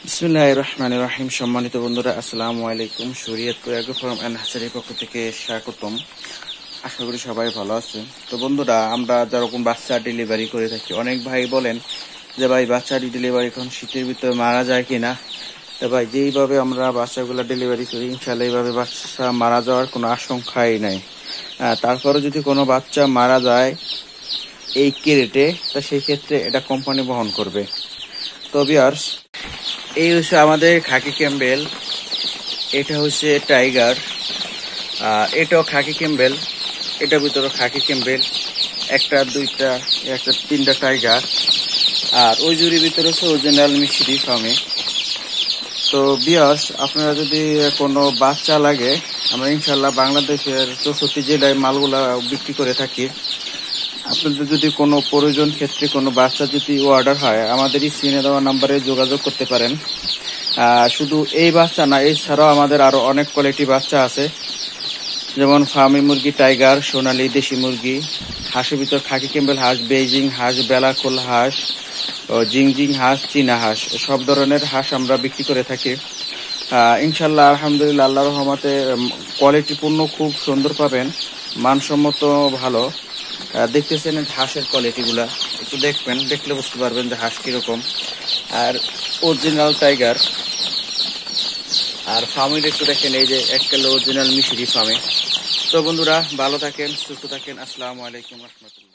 বিসমিল্লাহির রহমানির রহিম। সম্মানিত বন্ধুরা, আসসালামু আলাইকুম। শরীয়তপুর এগ্রো ফার্ম এন্ড হ্যাচারির পক্ষ থেকে স্বাগতম। আশা করি সবাই ভালো আছেন। তো বন্ধুরা, আমরা যেরকম বাচ্চা ডেলিভারি করে থাকি, অনেক ভাই বলেন যে ভাই বাচ্চা ডেলিভারি এখন শীতের ভিতরে মারা যায় কিনা। তো ভাই, যেইভাবে আমরা বাচ্চাগুলো ডেলিভারি করি, ইনশাল্লাহ এইভাবে বাচ্চা মারা যাওয়ার কোনো আশঙ্কাই নাই। তারপরে যদি কোনো বাচ্চা মারা যায় এই ক্রেটে, তা সেই ক্ষেত্রে এটা কোম্পানি বহন করবে। তো ভিউয়ার্স, এই হচ্ছে আমাদের খাকি ক্যাম্বেল, এটা হচ্ছে টাইগার, এটাও খাকি ক্যাম্বেল, এটার ভিতরে খাকি ক্যাম্বেল, একটা দুইটা একটা তিনটা টাইগার, আর ওই জুড়ির ভিতরে হচ্ছে অরিজিনাল মিশরি ফার্মে। তো বিয়াস, আপনারা যদি কোনো বাচ্চা লাগে, আমরা ইনশাল্লাহ বাংলাদেশের 64 জেলায় মালগুলা বিক্রি করে থাকি। আপনাদের যদি কোনো প্রয়োজন ক্ষেত্রে কোনো বাচ্চা যদি অর্ডার হয়, আমাদের স্ক্রিনে দেওয়া নাম্বারে যোগাযোগ করতে পারেন। শুধু এই বাচ্চা না, এছাড়াও আমাদের আরো অনেক কোয়ালিটি বাচ্চা আছে, যেমন ফার্মি মুরগি, টাইগার, সোনালী, দেশি মুরগি, হাঁসের ভিতর খাকি ক্যাম্বেল হাঁস, বেইজিং হাঁস, বেলাকোল হাঁস, জিংজিং হাঁস, চীনা হাঁস, সব ধরনের হাঁস আমরা বিক্রি করে থাকি। ইনশাল্লাহ আলহামদুলিল্লাহ, আল্লাহর রহমতে কোয়ালিটিপূর্ণ খুব সুন্দর পাবেন, মানসম্মত ভালো। দেখতেছেন হাঁসের কোয়ালিটি গুলা, একটু দেখবেন, দেখলে বুঝতে পারবেন যে হাঁস কিরকম। আর অরিজিনাল টাইগার। আর ফার্মের একটু দেখেন, এই যে একটা অরিজিনাল মিশরি ফার্মে। তো বন্ধুরা, ভালো থাকেন, সুস্থ থাকেন। আসসালামু আলাইকুম রহমতুল্লাহ।